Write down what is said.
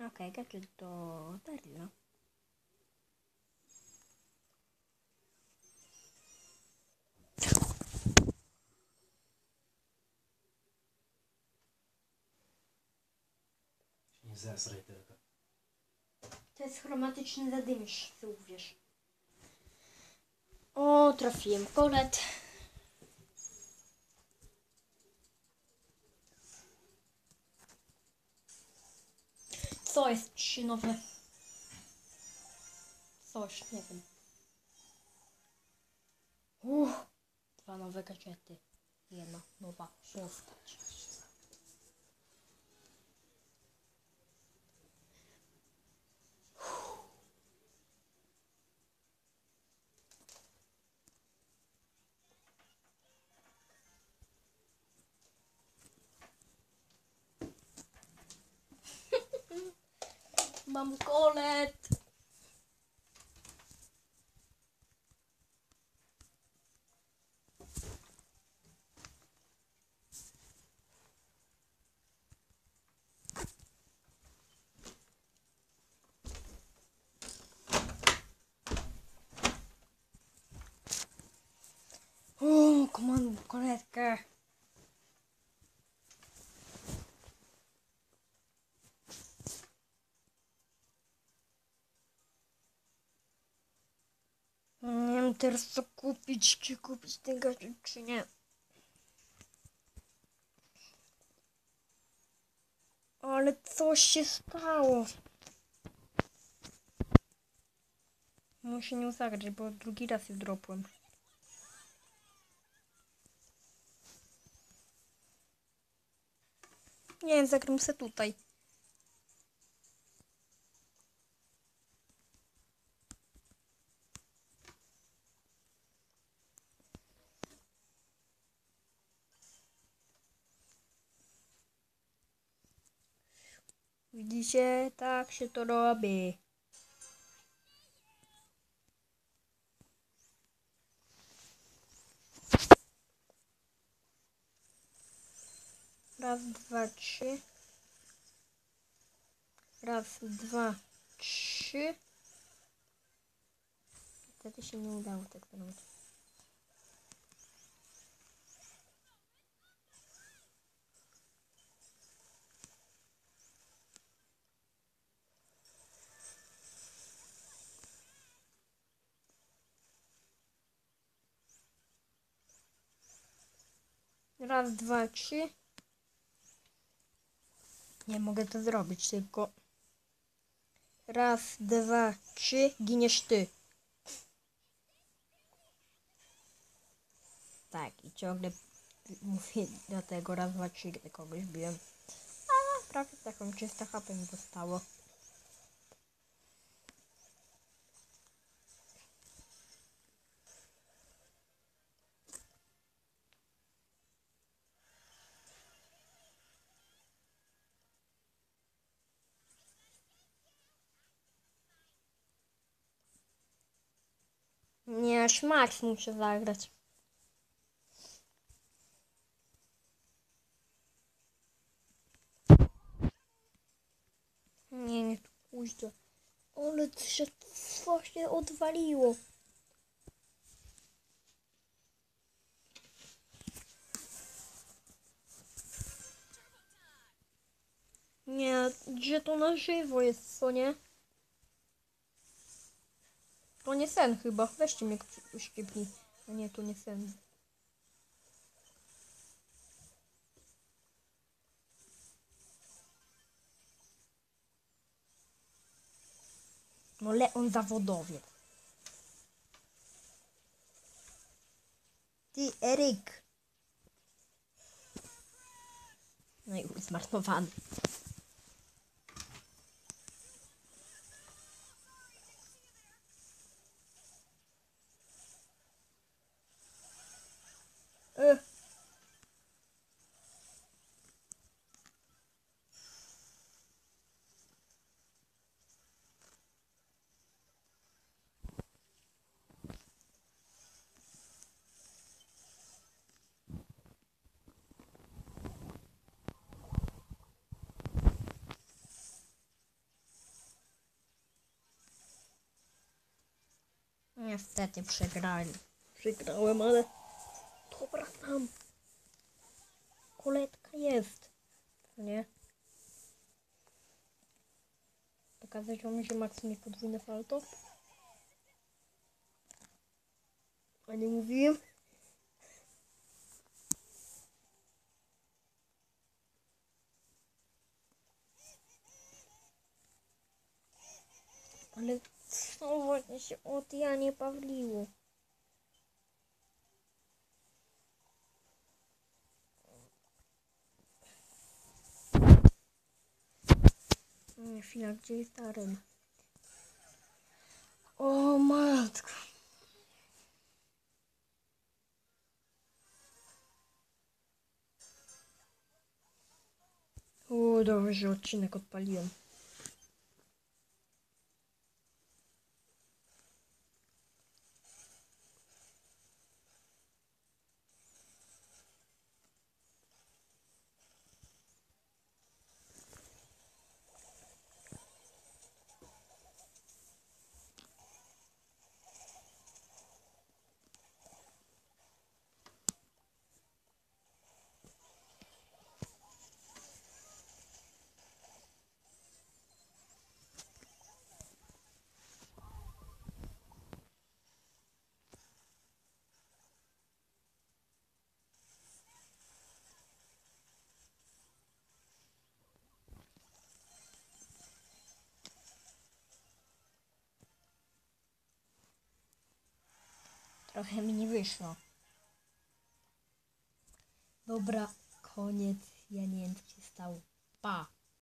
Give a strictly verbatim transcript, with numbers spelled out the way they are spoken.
Ok, gadżet do Daryla. Nie zesraj tylko. To jest chromatyczny zadymiarz, co uwierz. O, trafiłem kolet. Co jest trzy nowe? Coś, nie wiem. Uff, dwa nowe gadżety. Jedna nowa postać. Mam kolet. O, mam koletkę. Nie wiem teraz co kupić, czy kupić ten gadżet, czy nie. Ale coś się stało. Muszę nie zagrać, bo drugi raz już dropłem. Nie wiem, zagram se tutaj. Widzicie? Tak się to robi. Raz, dwa, trzy. Raz, dwa, trzy. Wtedy się nie udało tak zrobić. Raz, dwa, trzy. Nie mogę to zrobić, tylko raz, dwa, trzy, giniesz ty. Tak, i ciągle mówię dlatego raz, dwa, trzy, gdy kogoś biłem. A prawie taką trzysta H P mi zostało. Nie, aż max muszę zagrać. Nie, nie, tu pójdę. Ale się coś się odwaliło. Nie, że to na żywo jest, co nie? To nie sen chyba. Weźcie mnie uszczypnij. A nie, to nie sen. No Leon zawodowiec. Ty, Eryk. No i zmarnowany. E. Niestety przegrali. Przegrałem, ale dobra tam. Koletka jest. Nie? Pokazać wam, że Max mi podwójne salto? A nie mówiłem? Ale co właśnie się od Janie Pawliło? Nie, chwila, gdzie jest Aaron? O matko. O, dobrze, że odcinek odpaliłem. Trochę mi nie wyszło. Dobra, koniec. Ja nie wiem, co się stało. Pa!